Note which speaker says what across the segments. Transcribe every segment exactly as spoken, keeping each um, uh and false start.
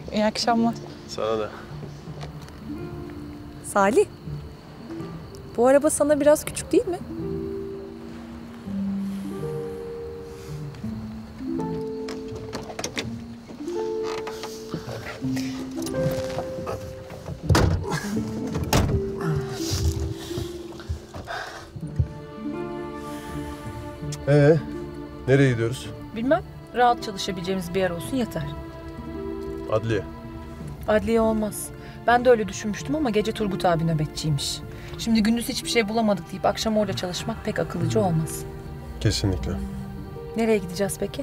Speaker 1: İyi akşamlar.
Speaker 2: Sana da.
Speaker 1: Salih, bu araba sana biraz küçük değil mi?
Speaker 2: Ee, nereye gidiyoruz?
Speaker 1: Bilmem. Rahat çalışabileceğimiz bir yer olsun yeter.
Speaker 2: Adliye.
Speaker 1: Adliye olmaz. Ben de öyle düşünmüştüm ama gece Turgut abi nöbetçiymiş. Şimdi gündüz hiçbir şey bulamadık deyip akşam orada çalışmak pek akıllıca olmaz.
Speaker 2: Kesinlikle.
Speaker 1: Nereye gideceğiz peki?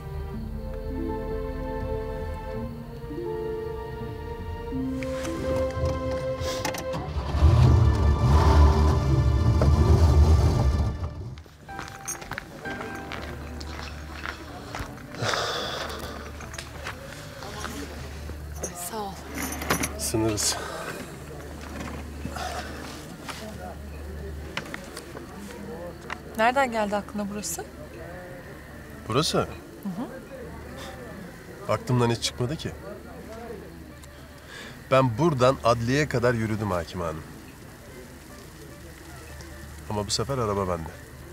Speaker 1: Sağ ol.
Speaker 2: Sınırız.
Speaker 1: Nereden geldi aklına burası?
Speaker 2: Burası? Hı hı. Aklımdan hiç çıkmadı ki. Ben buradan adliyeye kadar yürüdüm Hakime Hanım. Ama bu sefer araba bende.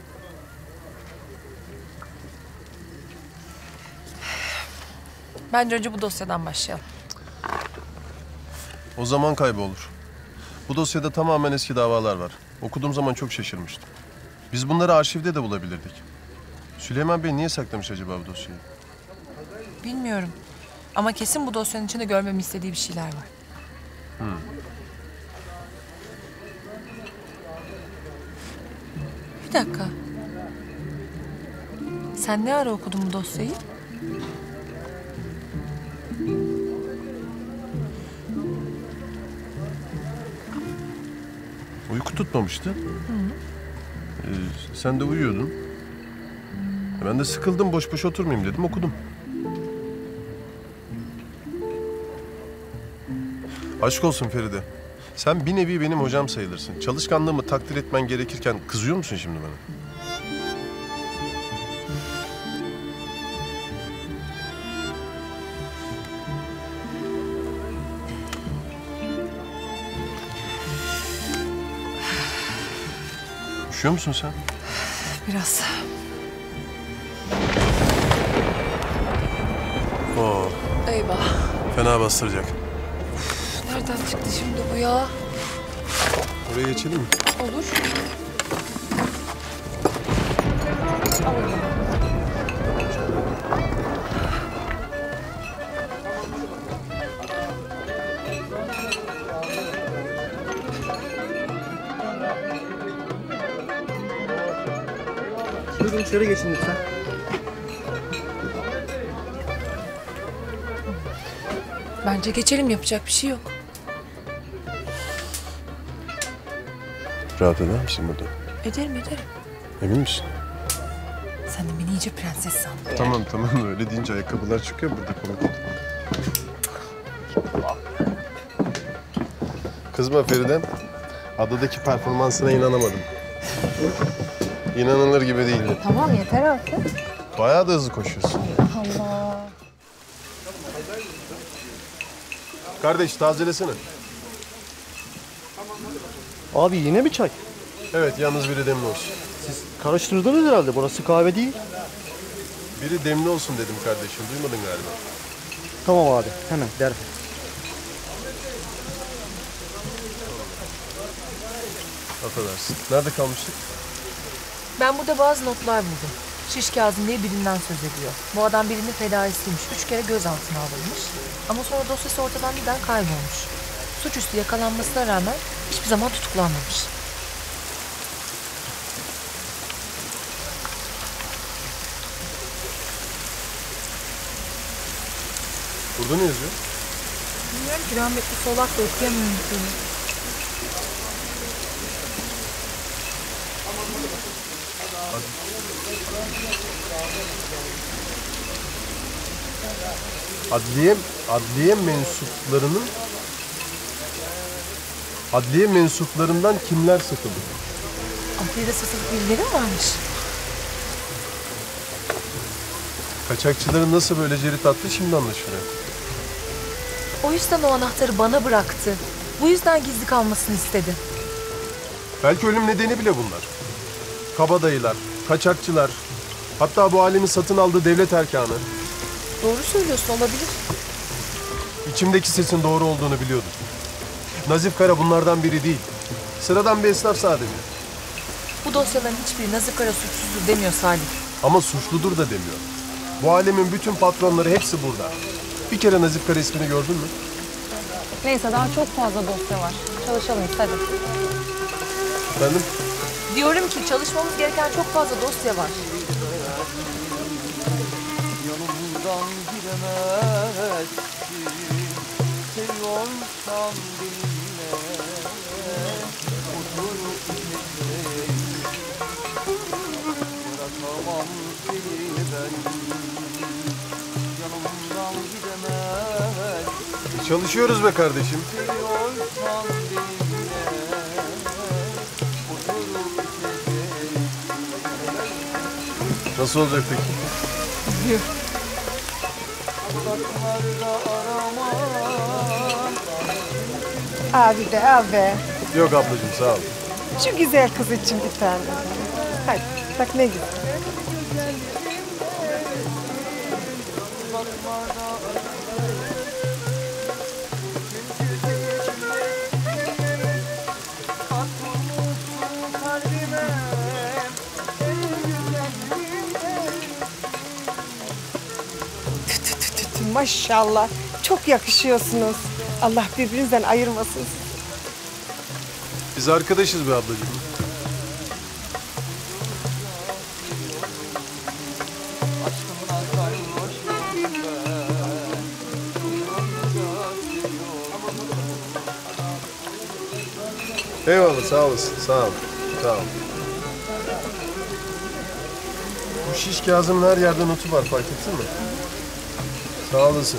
Speaker 1: Bence önce bu dosyadan başlayalım.
Speaker 2: O zaman kaybolur. Bu dosyada tamamen eski davalar var. Okuduğum zaman çok şaşırmıştım. Biz bunları arşivde de bulabilirdik. Süleyman Bey niye saklamış acaba bu dosyayı?
Speaker 1: Bilmiyorum. Ama kesin bu dosyanın içinde görmemi istediği bir şeyler var.
Speaker 2: Hmm.
Speaker 1: Bir dakika. Sen ne ara okudun bu dosyayı?
Speaker 2: Uyku tutmamıştı.
Speaker 1: Hı.
Speaker 2: Ee, sen de uyuyordun. Ben de sıkıldım, boş boş oturmayayım dedim, okudum. Aşk olsun Feride. Sen bir nevi benim hocam sayılırsın. Çalışkanlığımı takdir etmen gerekirken kızıyor musun şimdi bana? Üşüyor musun sen?
Speaker 1: Biraz.
Speaker 2: Oo,
Speaker 1: Eyvah.
Speaker 2: fena bastıracak.
Speaker 1: Nereden çıktı şimdi bu ya?
Speaker 2: Oraya geçelim mi?
Speaker 1: Olur.
Speaker 3: Buyurun içeri geçin lütfen.
Speaker 1: Bence geçelim, yapacak bir şey yok.
Speaker 2: Rahat eder misin burada?
Speaker 1: Ederim ederim.
Speaker 2: Emin misin?
Speaker 1: Sen de beni iyice prenses sandın.
Speaker 2: Tamam tamam, öyle deyince ayakkabılar çıkıyor burada konu. Kızma Feride. Adadaki performansına inanamadım. İnanılır gibi değildi.
Speaker 1: Tamam yeter artık.
Speaker 2: Bayağı da hızlı koşuyorsun.
Speaker 1: Allah.
Speaker 2: Kardeş tazelesene.
Speaker 3: Abi yine mi çay?
Speaker 2: Evet, yalnız biri demli olsun.
Speaker 3: Siz karıştırdınız herhalde. Burası kahve değil.
Speaker 2: Biri demli olsun dedim kardeşim. Duymadın galiba.
Speaker 3: Tamam abi. Hemen derhal.
Speaker 2: Affedersin. Nerede kalmıştık?
Speaker 1: Ben burada bazı notlar buldum. Şiş Kazım diye birinden söz ediyor. Bu adam birinin fedaisiymiş. Üç kere gözaltına alınmış. Ama sonra dosyası ortadan birden kaybolmuş. Suçüstü yakalanmasına rağmen hiçbir zaman tutuklanmamış.
Speaker 2: Burada ne yazıyor?
Speaker 1: Bilmiyorum ki, rahmetli Solak da okuyamıyorum seni.
Speaker 2: Adliye, adliye mensuplarının adliye mensuplarından kimler satıldı?
Speaker 1: Adliyede satılık birileri mi varmış?
Speaker 2: Kaçakçıların nasıl böyle cerit attı şimdi anlaşılıyor.
Speaker 1: O yüzden o anahtarı bana bıraktı. Bu yüzden gizli kalmasını istedi.
Speaker 2: Belki ölüm nedeni bile bunlar. Kabadayılar, kaçakçılar, hatta bu alemin satın aldığı devlet erkanı.
Speaker 1: Doğru söylüyorsun, olabilir.
Speaker 2: İçimdeki sesin doğru olduğunu biliyordum. Nazif Kara bunlardan biri değil. Sıradan bir esnaf sadece.
Speaker 1: Bu dosyaların hiçbiri Nazif Kara suçsuzdur demiyor Salih.
Speaker 2: Ama suçludur da demiyor. Bu alemin bütün patronları hepsi burada. Bir kere Nazif Kara ismini gördün mü?
Speaker 4: Neyse daha çok fazla dosya var. Çalışalım hadi.
Speaker 2: Efendim?
Speaker 1: Diyorum ki çalışmamız gereken çok fazla dosya var.
Speaker 5: Yanımdan gidemezsin, seviyorsan benimle oturup gideceğim. Bırakamam seni ben, yanımdan gidemezsin.
Speaker 2: Çalışıyoruz be kardeşim.
Speaker 5: Seviyorsan benimle oturup gideceğim.
Speaker 2: Nasıl olacak peki?
Speaker 6: Abi de abi.
Speaker 2: Yok ablacığım sağ ol.
Speaker 6: Şu güzel kız için bir tane. Hadi bak ne güzel. Tü tü tü tü tü, maşallah. Çok yakışıyorsunuz. Allah birbirinizden ayırmasın.
Speaker 2: Biz arkadaşız be ablacığım. Eyvallah sağ olasın. Sağ ol. Sağ ol. Bu şiş Kazım'ın her yerde notu var fark ettin mi? Sağ olasın.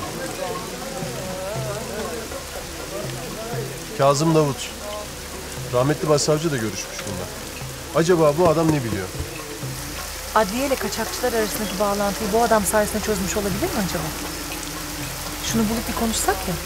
Speaker 2: Kazım Davut. Rahmetli başsavcı da görüşmüş bunlar. Acaba bu adam ne biliyor?
Speaker 1: Adliye ile kaçakçılar arasındaki bağlantıyı bu adam sayesinde çözmüş olabilir mi acaba? Şunu bulup bir konuşsak ya.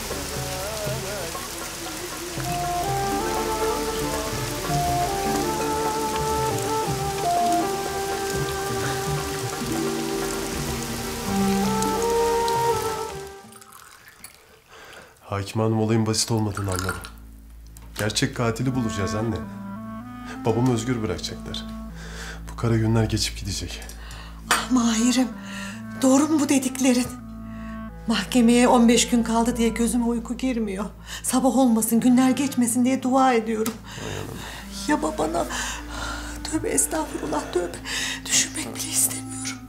Speaker 2: Hakim Hanım olayın basit olmadığını anladı. Gerçek katili bulacağız anne. Babamı özgür bırakacaklar. Bu kara günler geçip gidecek.
Speaker 7: Mahir'im, doğru mu bu dediklerin? Mahkemeye on beş gün kaldı diye gözüme uyku girmiyor. Sabah olmasın, günler geçmesin diye dua ediyorum. Ya babana? Tövbe estağfurullah, tövbe. Düşünmek bile istemiyorum.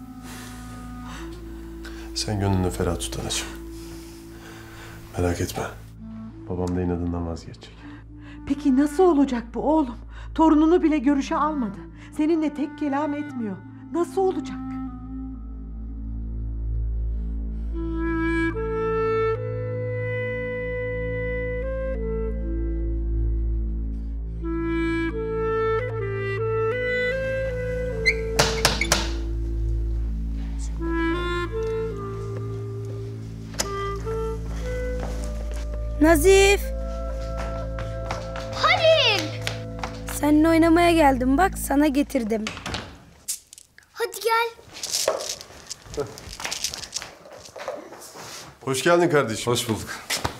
Speaker 2: Sen gönlünü ferah tut anacığım. Merak etme. Babam da inadından vazgeçecek.
Speaker 7: Peki nasıl olacak bu oğlum? Torununu bile görüşe almadı. Seninle tek kelam etmiyor. Nasıl olacak?
Speaker 8: Nazif! Halil! Seninle oynamaya geldim bak sana getirdim. Hadi gel.
Speaker 2: Hoş geldin kardeşim.
Speaker 9: Hoş bulduk.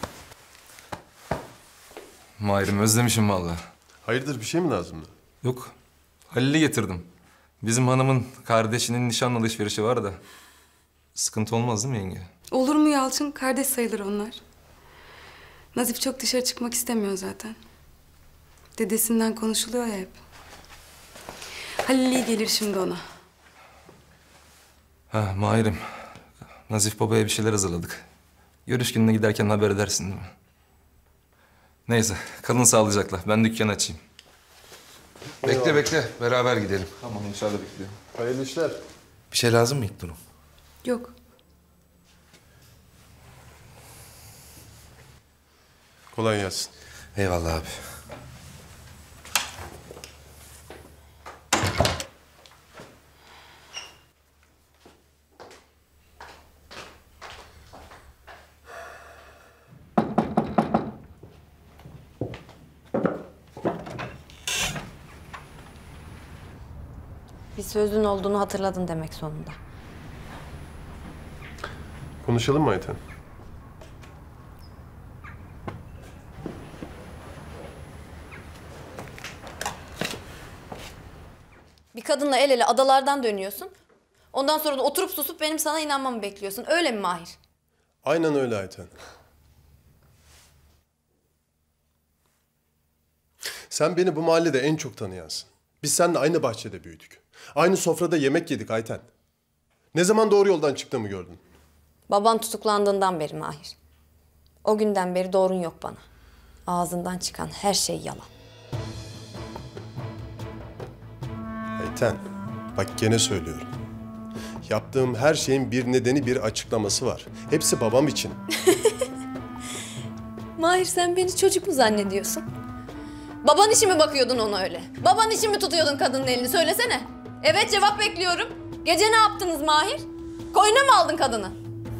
Speaker 9: Mahir'im özlemişim vallahi.
Speaker 2: Hayırdır bir şey mi lazımdı?
Speaker 9: Yok. Halil'i getirdim. Bizim hanımın kardeşinin nişan alışverişi var da. Sıkıntı olmaz değil mi yenge?
Speaker 10: Olur mu Yalçın? Kardeş sayılır onlar. Nazif çok dışarı çıkmak istemiyor zaten. Dedesinden konuşuluyor ya hep. Halil iyi gelir şimdi ona.
Speaker 9: Ha Mahir'im. Nazif babaya bir şeyler hazırladık. Görüş gününe giderken haber edersin değil mi? Neyse kalın sağlıcakla. Ben dükkanı açayım.
Speaker 11: Bekle bekle. Beraber gidelim.
Speaker 9: Tamam inşallah bekliyorum.
Speaker 2: Hayırlı işler.
Speaker 11: Bir şey lazım mı İlknur'um?
Speaker 10: Yok.
Speaker 2: Kolay gelsin.
Speaker 11: Eyvallah abi.
Speaker 12: Bir sözün olduğunu hatırladın demek sonunda.
Speaker 2: Konuşalım mı Ayten?
Speaker 12: Bir kadınla el ele adalardan dönüyorsun. Ondan sonra da oturup susup benim sana inanmamı bekliyorsun. Öyle mi Mahir?
Speaker 2: Aynen öyle Ayten. Sen beni bu mahallede en çok tanıyansın. Biz seninle aynı bahçede büyüdük. Aynı sofrada yemek yedik Ayten. Ne zaman doğru yoldan çıktığımı gördün?
Speaker 12: Baban tutuklandığından beri Mahir. O günden beri doğrun yok bana. Ağzından çıkan her şey yalan.
Speaker 2: Ayten, bak gene söylüyorum. Yaptığım her şeyin bir nedeni, bir açıklaması var. Hepsi babam için.
Speaker 12: Mahir sen beni çocuk mu zannediyorsun? Baban için mi bakıyordun ona öyle? Baban için mi tutuyordun kadının elini? Söylesene. Evet cevap bekliyorum. Gece ne yaptınız Mahir? Koyuna mı aldın kadını?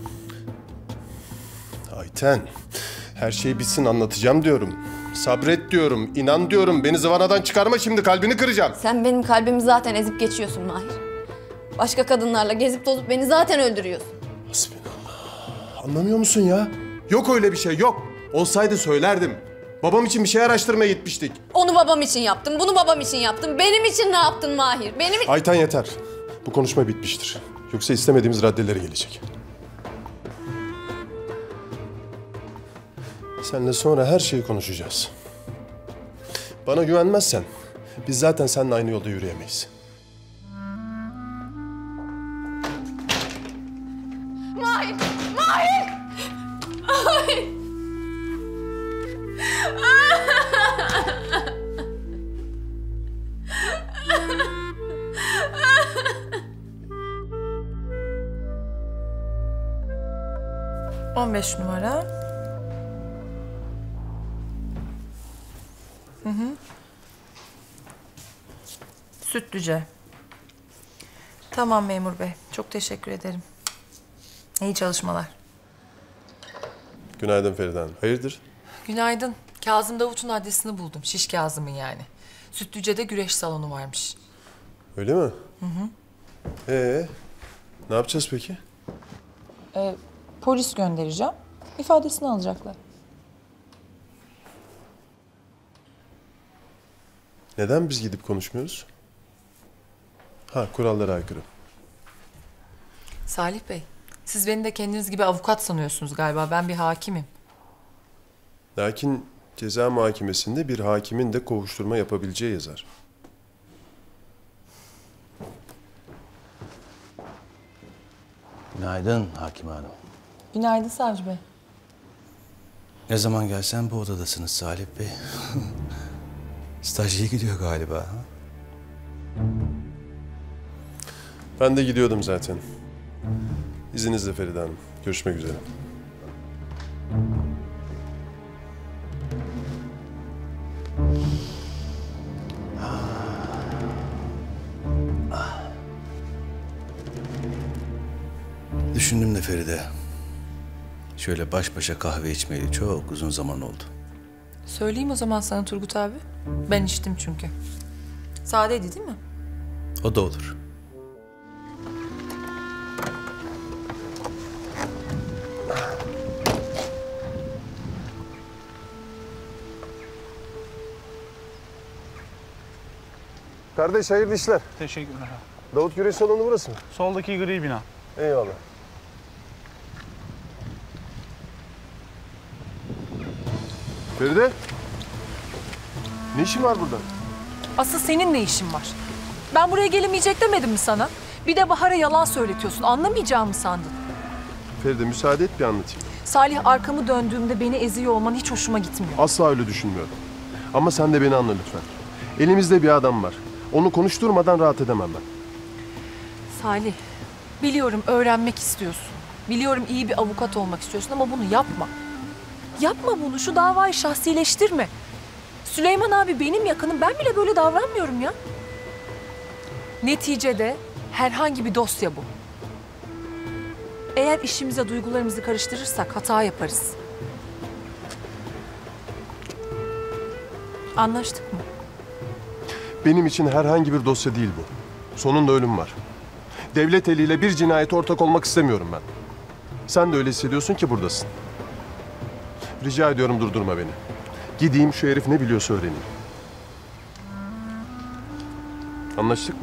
Speaker 2: Ayten, her şey bitsin anlatacağım diyorum. Sabret diyorum, inan diyorum. Beni zıvanadan çıkarma şimdi, kalbini kıracağım.
Speaker 12: Sen benim kalbimi zaten ezip geçiyorsun Mahir. Başka kadınlarla gezip tozup beni zaten öldürüyorsun.
Speaker 2: Hasbinallah. Anlamıyor musun ya? Yok öyle bir şey, yok. Olsaydı söylerdim. Babam için bir şey araştırmaya gitmiştik.
Speaker 12: Onu babam için yaptım, bunu babam için yaptım. Benim için ne yaptın Mahir? Benim için...
Speaker 2: Ayten yeter. Bu konuşma bitmiştir. Yoksa istemediğimiz raddeleri gelecek. Seninle sonra her şeyi konuşacağız. Bana güvenmezsen biz zaten seninle aynı yolda yürüyemeyiz.
Speaker 12: Mahir! Mahir! Mahir!
Speaker 1: on beş numara. Hı hı. Sütlüce. Tamam memur bey. Çok teşekkür ederim. İyi çalışmalar.
Speaker 2: Günaydın Feride Hanım. Hayırdır?
Speaker 1: Günaydın. Kazım Davut'un adresini buldum. Şiş Kazım'ın yani. Sütlüce'de güreş salonu varmış.
Speaker 2: Öyle mi?
Speaker 1: Hı hı.
Speaker 2: Ee, ne yapacağız peki?
Speaker 1: Ee, polis göndereceğim. İfadesini alacaklar.
Speaker 2: Neden biz gidip konuşmuyoruz? Ha, kurallara aykırı.
Speaker 1: Salih Bey, siz beni de kendiniz gibi avukat sanıyorsunuz galiba. Ben bir hakimim.
Speaker 2: Lakin ceza muhakemesinde bir hakimin de kovuşturma yapabileceği yazar.
Speaker 13: Günaydın Hakim Hanım.
Speaker 1: Günaydın Savcı Bey.
Speaker 13: Ne zaman gelsen bu odadasınız Salih Bey. Staj iyi gidiyor galiba. Ha?
Speaker 2: Ben de gidiyordum zaten. İzninizle Feride Hanım. Görüşmek üzere.
Speaker 13: Düşündüm de Feride. Şöyle baş başa kahve içmeyeli çok uzun zaman oldu.
Speaker 1: Söyleyeyim o zaman sana Turgut abi. Ben içtim çünkü. Sadeydi değil mi?
Speaker 13: O da olur.
Speaker 2: Kardeş hayırlı işler.
Speaker 14: Teşekkürler.
Speaker 2: Davut Güreş Salonu burası mı?
Speaker 14: Soldaki gri bina.
Speaker 2: Eyvallah. Feride. Ne işin var burada?
Speaker 1: Asıl senin ne işin var? Ben buraya gelemeyecek demedim mi sana? Bir de Bahar'a yalan söyletiyorsun. Anlamayacağımı sandın.
Speaker 2: Feride müsaade et bir anlatayım.
Speaker 1: Salih, arkamı döndüğümde beni eziyor olman hiç hoşuma gitmiyor.
Speaker 2: Asla öyle düşünmüyorum. Ama sen de beni anla lütfen. Elimizde bir adam var. Onu konuşturmadan rahat edemem ben.
Speaker 1: Salih, biliyorum öğrenmek istiyorsun. Biliyorum iyi bir avukat olmak istiyorsun ama bunu yapma. Yapma bunu, şu davayı şahsileştirme. Süleyman abi benim yakınım, ben bile böyle davranmıyorum ya. Neticede herhangi bir dosya bu. Eğer işimize duygularımızı karıştırırsak hata yaparız. Anlaştık mı?
Speaker 2: Benim için herhangi bir dosya değil bu. Sonunda ölüm var. Devlet eliyle bir cinayete ortak olmak istemiyorum ben. Sen de öyle hissediyorsun ki buradasın. Rica ediyorum durdurma beni. Gideyim şu herif ne biliyorsa öğreneyim. Anlaştık mı?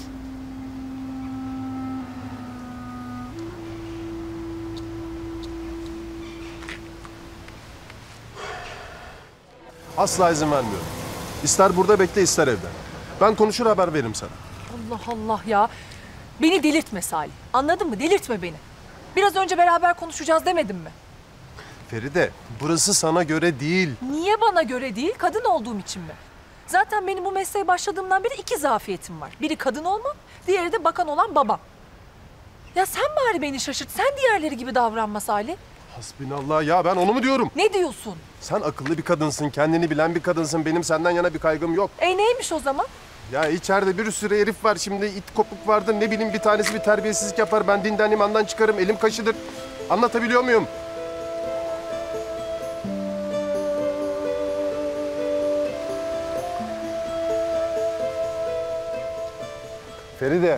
Speaker 2: Asla izin vermiyorum. İster burada bekle, ister evde. Ben konuşur haber veririm sana.
Speaker 1: Allah Allah ya. Beni delirtme Salih. Anladın mı? Delirtme beni. Biraz önce beraber konuşacağız demedim mi?
Speaker 2: Feride, burası sana göre değil.
Speaker 1: Niye bana göre değil? Kadın olduğum için mi? Zaten benim bu mesleğe başladığımdan beri iki zafiyetim var. Biri kadın olmam, diğeri de bakan olan babam. Ya sen bari beni şaşırt. Sen diğerleri gibi davranma Salih.
Speaker 2: Hasbinallah ya, ben onu mu diyorum?
Speaker 1: Ne diyorsun?
Speaker 2: Sen akıllı bir kadınsın, kendini bilen bir kadınsın. Benim senden yana bir kaygım yok.
Speaker 1: E neymiş o zaman?
Speaker 2: Ya içeride bir sürü herif var şimdi, it kopuk vardır. Ne bileyim bir tanesi bir terbiyesizlik yapar. Ben dinden imandan çıkarım, elim kaşıdır. Anlatabiliyor muyum? Feride.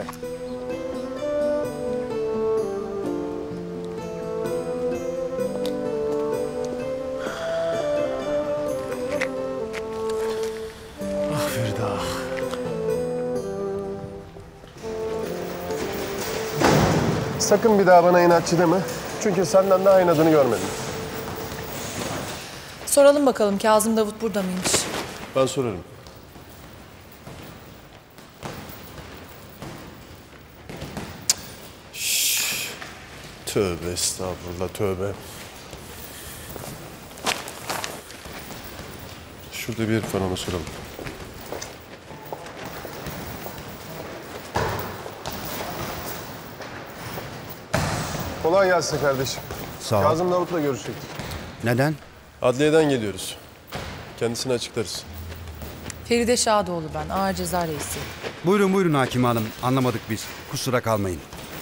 Speaker 2: Ah Feride ah. Sakın bir daha bana inatçı deme. Çünkü senden daha inadını görmedim.
Speaker 1: Soralım bakalım Kazım Davut burada mıymış?
Speaker 2: Ben sorarım. Şşş. Tövbe estağfurullah tövbe. Şurada bir herif var, ona soralım. Kolay gelsin kardeşim.
Speaker 14: Sağ ol.
Speaker 2: Kazım Davut'la görüşecektik.
Speaker 14: Neden?
Speaker 2: Adliyeden geliyoruz. Kendisini açıklarız.
Speaker 1: Feride Şadoğlu ben, ağır ceza reisi.
Speaker 14: Buyurun buyurun hakim hanım. Anlamadık biz. Kusura kalmayın.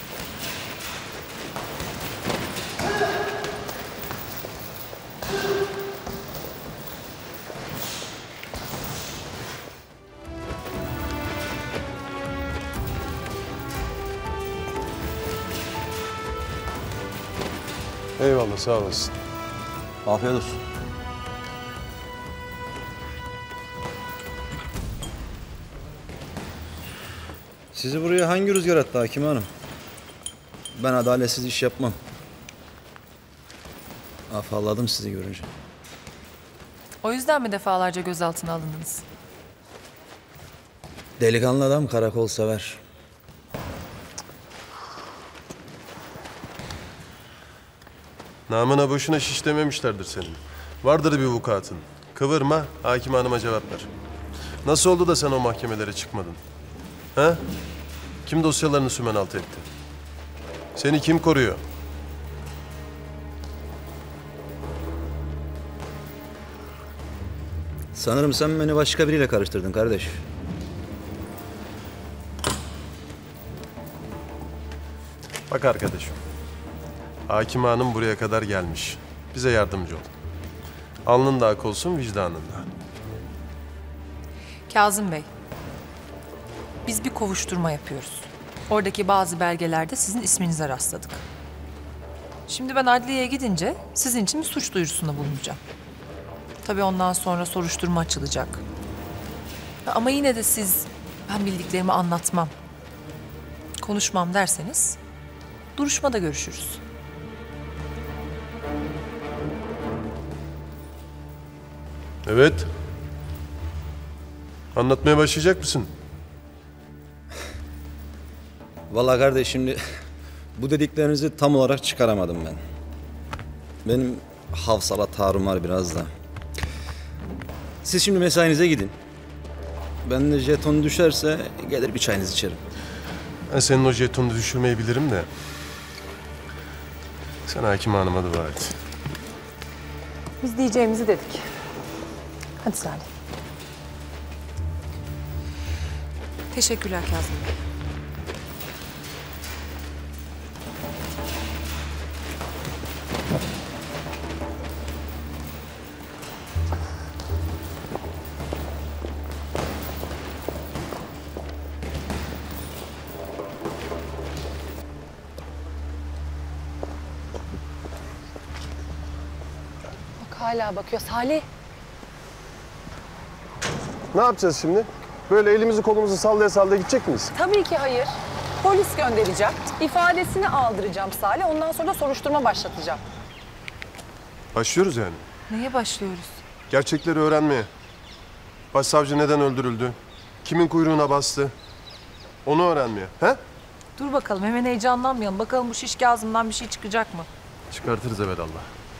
Speaker 2: Eyvallah, sağ olasın.
Speaker 3: Afiyet olsun.
Speaker 15: Sizi buraya hangi rüzgar attı hakim hanım? Ben adaletsiz iş yapmam. Afalladım sizi görünce.
Speaker 1: O yüzden mi defalarca gözaltına alındınız?
Speaker 15: Delikanlı adam karakol sever.
Speaker 2: Namına boşuna şiş dememişlerdir senin. Vardır bir vukuatın. Kıvırma, hakim hanıma cevap ver. Nasıl oldu da sen o mahkemelere çıkmadın? Ha? Kim dosyalarını sümen altı etti? Seni kim koruyor?
Speaker 15: Sanırım sen beni başka biriyle karıştırdın kardeş.
Speaker 2: Bak arkadaşım. Hakim hanım buraya kadar gelmiş. Bize yardımcı ol. Alnın da ak olsun, vicdanın da.
Speaker 1: Kazım Bey, biz bir kovuşturma yapıyoruz. Oradaki bazı belgelerde sizin isminize rastladık. Şimdi ben adliyeye gidince sizin için bir suç duyurusunda bulunacağım. Tabii ondan sonra soruşturma açılacak. Ama yine de siz ben bildiklerimi anlatmam, konuşmam derseniz duruşmada görüşürüz.
Speaker 2: Evet. Anlatmaya başlayacak mısın?
Speaker 15: Vallahi kardeş şimdi bu dediklerinizi tam olarak çıkaramadım ben. Benim havsala tarumar biraz da. Siz şimdi mesainize gidin. Ben de jeton düşerse gelir bir çayınızı içerim.
Speaker 2: Ben senin o jetonu düşürmeyi bilirim de. Sen hakim hanıma dua et.
Speaker 1: Biz diyeceğimizi dedik. Hadi Salih. Teşekkürler Kazım Bey.
Speaker 4: hala bakıyor. Salih.
Speaker 2: Ne yapacağız şimdi? Böyle elimizi kolumuzu sallaya sallaya gidecek miyiz?
Speaker 4: Tabii ki hayır. Polis göndereceğim. İfadesini aldıracağım Salih. Ondan sonra da soruşturma başlatacağım.
Speaker 2: Başlıyoruz yani.
Speaker 1: Neye başlıyoruz?
Speaker 2: Gerçekleri öğrenmeye. Başsavcı neden öldürüldü? Kimin kuyruğuna bastı? Onu öğrenmeye. He?
Speaker 1: Dur bakalım, hemen heyecanlanmayalım. Bakalım bu şiş Kazım'dan bir şey çıkacak mı?
Speaker 2: Çıkartırız evelallah.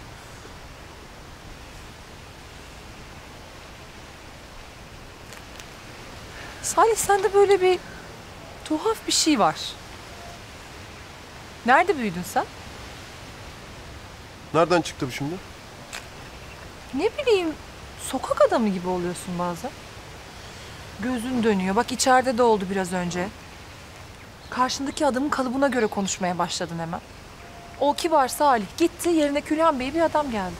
Speaker 1: Salih, sende böyle bir tuhaf bir şey var. Nerede büyüdün sen?
Speaker 2: Nereden çıktı bu şimdi?
Speaker 1: Ne bileyim, sokak adamı gibi oluyorsun bazen. Gözün dönüyor. Bak içeride de oldu biraz önce. Karşındaki adamın kalıbına göre konuşmaya başladın hemen. O kibar Salih gitti, yerine Külhan Bey bir adam geldi.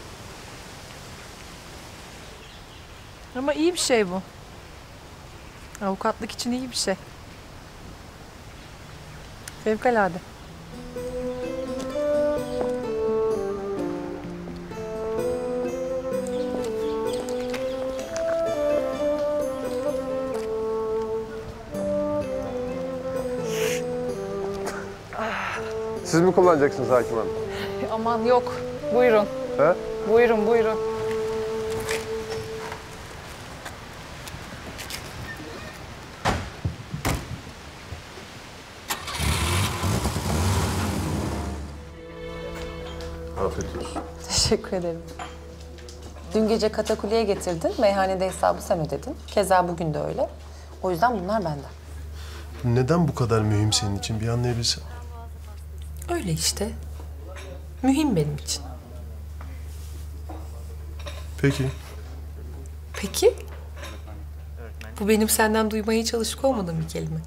Speaker 1: Ama iyi bir şey bu. Avukatlık için iyi bir şey. Fevkalade.
Speaker 2: Siz mi kullanacaksınız Hakim Hanım?
Speaker 4: Aman yok. Buyurun.
Speaker 2: He?
Speaker 4: Buyurun, buyurun.
Speaker 2: Afiyet olsun.
Speaker 4: Teşekkür ederim. Dün gece katakuleye getirdin. Meyhanede hesabı sen ödedin. Keza bugün de öyle. O yüzden bunlar benden.
Speaker 2: Neden bu kadar mühim senin için bir anlayabilsem?
Speaker 1: Öyle işte. Mühim benim için.
Speaker 2: Peki.
Speaker 1: Peki? Bu benim senden duymaya hiç alışık olmadığım bir kelime.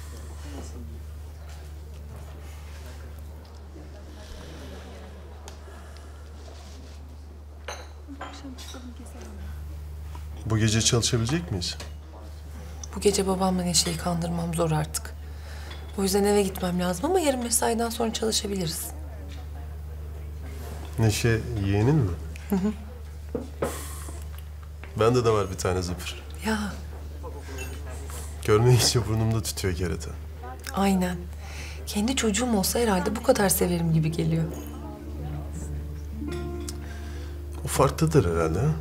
Speaker 2: Bu gece çalışabilecek miyiz?
Speaker 1: Bu gece babamla Neşe'yi kandırmam zor artık. O yüzden eve gitmem lazım ama yarın mesaiden sonra çalışabiliriz.
Speaker 2: Neşe yeğenin mi?
Speaker 1: Hı hı.
Speaker 2: Bende de var bir tane zıpır.
Speaker 1: Ya
Speaker 2: Görmeyince burnumda tütüyor kerata.
Speaker 1: aynen. Kendi çocuğum olsa herhalde bu kadar severim gibi geliyor.
Speaker 2: O farklıdır herhalde ha?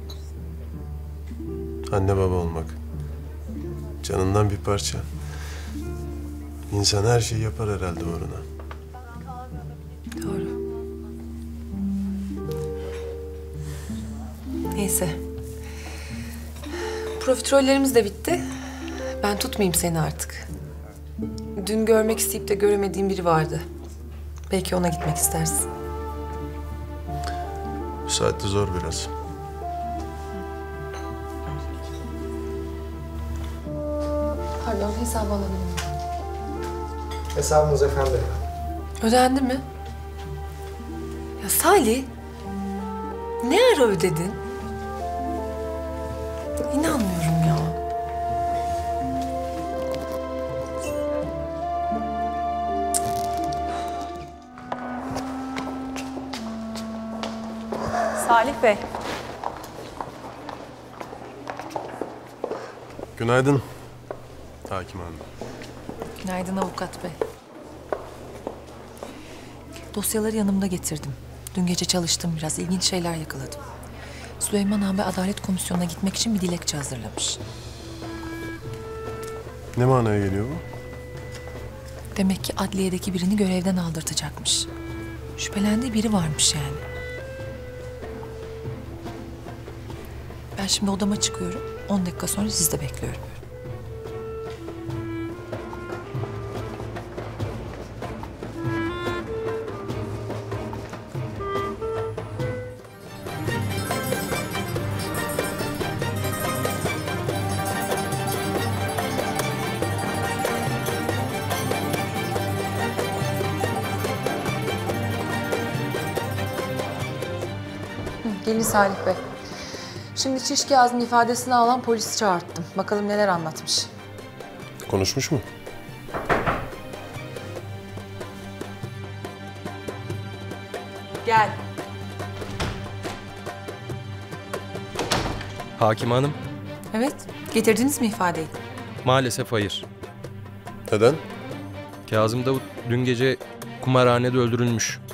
Speaker 2: Anne baba olmak. Canından bir parça. İnsan her şeyi yapar herhalde uğruna.
Speaker 1: Doğru. Neyse. Profiterollerimiz de bitti. Ben tutmayayım seni artık. Dün görmek isteyip de göremediğim biri vardı. Belki ona gitmek istersin.
Speaker 2: Bu saatte zor biraz.
Speaker 1: Pardon, hesabı alabilir miyim?
Speaker 16: Hesabınız efendim.
Speaker 1: Ödendi mi? Ya Salih, ne ara ödedin? İnanmıyorum ya.
Speaker 4: Salih Bey.
Speaker 2: Günaydın Hakim Hanım.
Speaker 1: Günaydın avukat bey. Dosyaları yanımda getirdim. Dün gece çalıştım biraz, ilginç şeyler yakaladım. Süleyman abi Adalet Komisyonu'na gitmek için bir dilekçe hazırlamış.
Speaker 2: Ne manaya geliyor bu?
Speaker 1: Demek ki adliyedeki birini görevden aldırtacakmış. Şüphelendiği biri varmış yani. Ben şimdi odama çıkıyorum. On dakika sonra sizi de bekliyorum. Gelin Salih Bey. Şimdi Şiş Kazım'ın ifadesini alan polisi çağırttım. Bakalım neler anlatmış.
Speaker 2: Konuşmuş mu?
Speaker 1: Gel.
Speaker 17: Hakim Hanım,
Speaker 4: Evet. Getirdiniz mi ifadeyi?
Speaker 17: maalesef hayır.
Speaker 2: Neden?
Speaker 17: Kazım Davut dün gece kumarhanede öldürülmüş.